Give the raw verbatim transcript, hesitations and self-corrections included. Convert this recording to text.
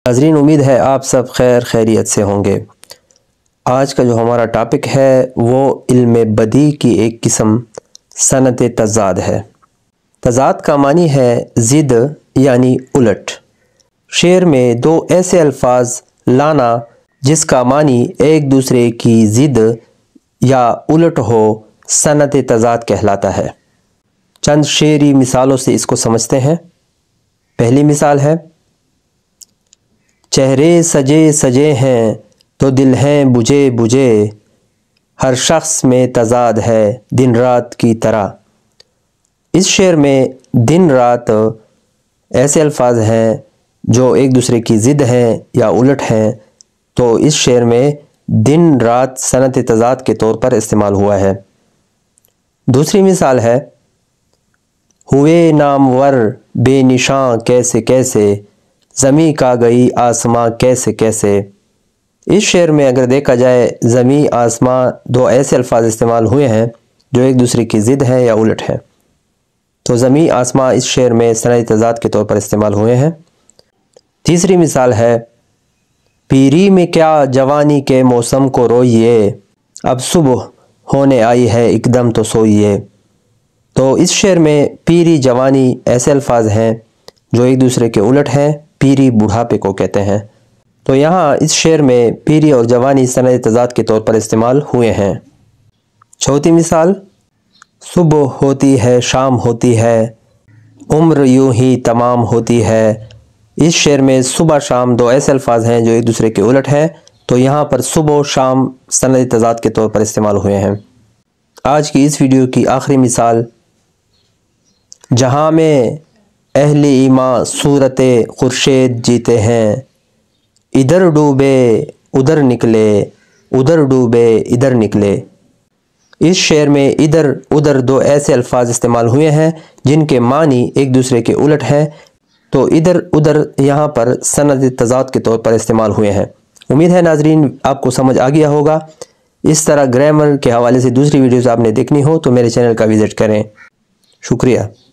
ناظرین، امید ہے آپ سب خیر خیریت سے ہوں گے۔ آج کا جو ہمارا ٹاپک ہے وہ علم بدیع کی ایک قسم صنعت تضاد ہے۔ تضاد کا معنی ہے ضد یعنی الٹ۔ شعر میں دو ایسے الفاظ لانا جس کا معنی ایک دوسرے کی ضد یا الٹ ہو صنعت تضاد کہلاتا ہے۔ چند شعری مثالوں سے اس کو سمجھتے ہیں۔ پہلی مثال ہے: چہرے سجے سجے ہیں تو دل ہیں بجھے بجھے، ہر شخص میں تضاد ہے دن رات کی طرح۔ اس شعر میں دن رات ایسے الفاظ ہیں جو ایک دوسرے کی ضد ہیں یا الٹ ہیں، تو اس شعر میں دن رات صنعت تضاد کے طور پر استعمال ہوا ہے۔ دوسری مثال ہے: ہوئے نامور بے نشاں کیسے کیسے، زمیں کا گئی آسماں کیسے کیسے۔ اس شعر میں اگر دیکھا جائے زمیں آسماں دو ایسے الفاظ استعمال ہوئے ہیں جو ایک دوسرے کی ضد ہیں یا الٹ ہیں، تو زمیں آسماں اس شعر میں صنعت تضاد کے طور پر استعمال ہوئے ہیں۔ تیسری مثال ہے: پیری میں کیا جوانی کے موسم کو روئیے، اب صبح ہونے آئی ہے ایک دم تو سوئیے۔ تو اس شعر میں پیری جوانی ایسے الفاظ ہیں جو ایک دوسرے کے الٹ ہیں۔ پیری بڑھاپے کو کہتے ہیں، تو یہاں اس شعر میں پیری اور جوانی صنعت تضاد کے طور پر استعمال ہوئے ہیں۔ چوتھی مثال: صبح ہوتی ہے شام ہوتی ہے، عمر یوں ہی تمام ہوتی ہے۔ اس شعر میں صبح شام دو ایسے الفاظ ہیں جو ایک دوسرے کے الٹ ہیں، تو یہاں پر صبح و شام صنعت تضاد کے طور پر استعمال ہوئے ہیں۔ آج کی اس ویڈیو کی آخری مثال: جہاں میں اہل ایمان صورت خورشید جیتے ہیں، ادھر ڈوبے ادھر نکلے ادھر ڈوبے ادھر نکلے۔ اس شعر میں ادھر ادھر دو ایسے الفاظ استعمال ہوئے ہیں جن کے معنی ایک دوسرے کے الٹ ہیں، تو ادھر ادھر یہاں پر صنعت تضاد کے طور پر استعمال ہوئے ہیں۔ امید ہے ناظرین آپ کو سمجھ آ گیا ہوگا۔ اس طرح گرامر کے حوالے سے دوسری ویڈیوز آپ نے دیکھنی ہو تو میرے چینل کا وزٹ کریں۔ شکریہ۔